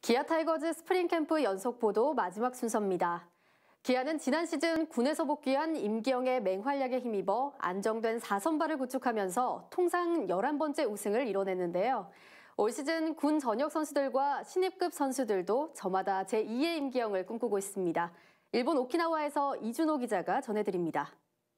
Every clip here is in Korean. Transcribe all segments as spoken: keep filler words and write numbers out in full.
기아 타이거즈 스프링 캠프 연속 보도 마지막 순서입니다. 기아는 지난 시즌 군에서 복귀한 임기영의 맹활약에 힘입어 안정된 사 선발을 구축하면서 통상 열한 번째 우승을 이뤄냈는데요. 올 시즌 군 전역 선수들과 신입급 선수들도 저마다 제이의 임기영을 꿈꾸고 있습니다. 일본 오키나와에서 이준호 기자가 전해드립니다.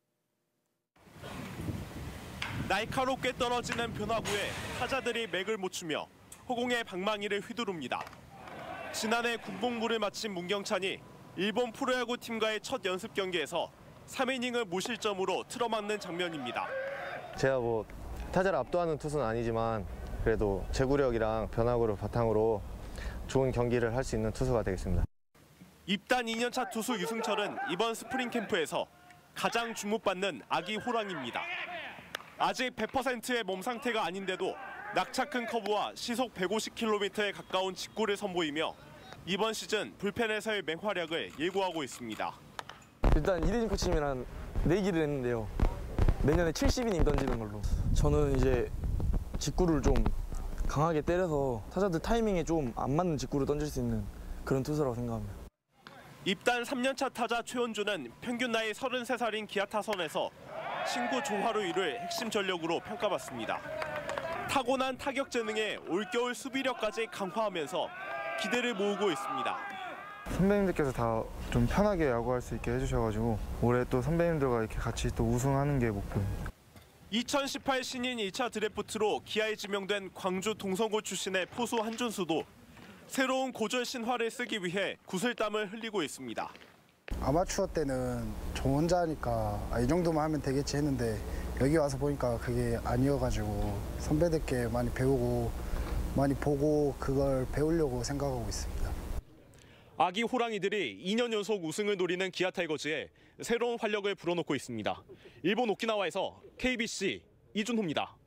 날카롭게 떨어지는 변화구에 타자들이 맥을 못 추며 허공의 방망이를 휘두릅니다. 지난해 군복무를 마친 문경찬이 일본 프로야구 팀과의 첫 연습 경기에서 삼 이닝을 무실점으로 틀어막는 장면입니다. 제가 뭐 타자를 압도하는 투수는 아니지만 그래도 제구력이랑 변화구를 바탕으로 좋은 경기를 할 수 있는 투수가 되겠습니다. 입단 이 년 차 투수 유승철은 이번 스프링 캠프에서 가장 주목받는 아기 호랑이입니다. 아직 백 퍼센트의 몸 상태가 아닌데도 낙차 큰 커브와 시속 백오십 킬로미터에 가까운 직구를 선보이며 이번 시즌 불펜에서의 맹활약을 예고하고 있습니다. 일단 이대진 코치님이랑 내기를 했는데요. 내년에 칠십 이닝 던지는 걸로. 저는 이제 직구를 좀 강하게 때려서 타자들 타이밍에 좀 안 맞는 직구를 던질 수 있는 그런 투수라고 생각합니다. 입단 삼 년 차 타자 최원주는 평균 나이 서른세 살인 기아 타선에서 신구 조화로 이룰 핵심 전력으로 평가받습니다. 타고난 타격 재능에 올겨울 수비력까지 강화하면서 기대를 모으고 있습니다. 선배님들께서 다 좀 편하게 야구할 수 있게 해주셔가지고 올해 또 선배님들과 이렇게 같이 또 우승하는 게 목표입니다. 이천십팔 신인 일 차 드래프트로 기아에 지명된 광주 동성고 출신의 포수 한준수도 새로운 고졸 신화를 쓰기 위해 구슬땀을 흘리고 있습니다. 아마추어 때는 저 혼자 하니까 아, 이 정도만 하면 되겠지 했는데 여기 와서 보니까 그게 아니어가지고 선배들께 많이 배우고 많이 보고 그걸 배우려고 생각하고 있습니다. 아기 호랑이들이 이 년 연속 우승을 노리는 기아 타이거즈에 새로운 활력을 불어넣고 있습니다. 일본 오키나와에서 케이비씨 이준호입니다.